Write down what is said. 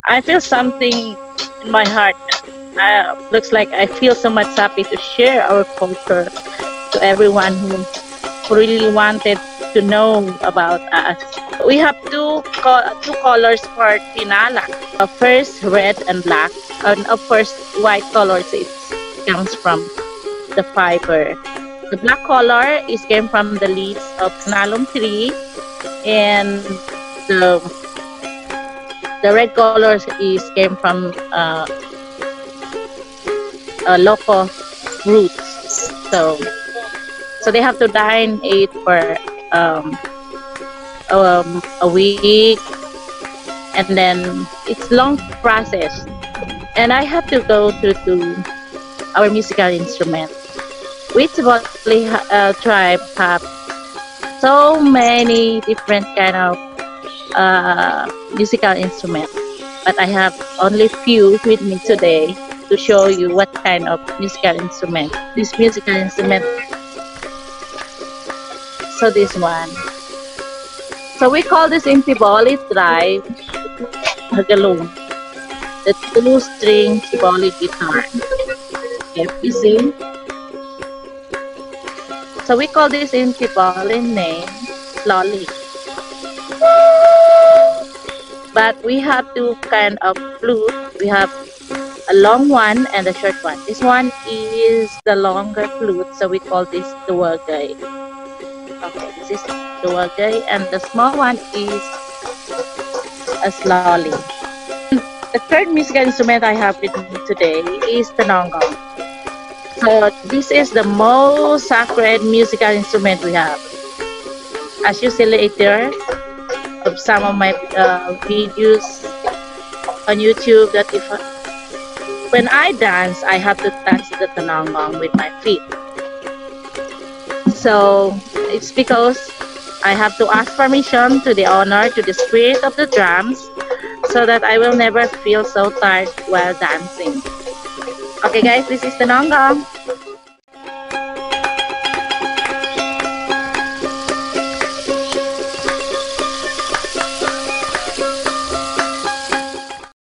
I feel something in my heart. Looks like I feel so much happy to share our culture to everyone who really wanted to know about us. We have two colors for tinala. First, red and black, and of course, white colors. It comes from the fiber. The black color is came from the leaves of nalum tree, and the the red colors is came from local roots. So they have to dine it for um, a week, and then it's long process. And I have to go to our musical instrument. We Tivoli tribe have so many different kind of musical instruments, but I have only few with me today to show you what kind of musical instrument. This musical instrument, so this one. So we call this in Tivoli tribe Hagalong, the two-string Tivoli guitar. Okay, you see? So we call this in Tivoli name Lolly. But we have two kind of flute. We have a long one and a short one. This one is the longer flute, so we call this duwagay. Okay, this is duwagay, and the small one is a slolly. The third musical instrument I have with me today is the nonggong. So this is the most sacred musical instrument we have. As you see later of some of my videos on YouTube, that if when I dance, I have to touch the tanonggong with my feet. So it's because I have to ask permission to the owner, to the spirit of the drums, so that I will never feel so tired while dancing. Okay guys, this is the tanonggong.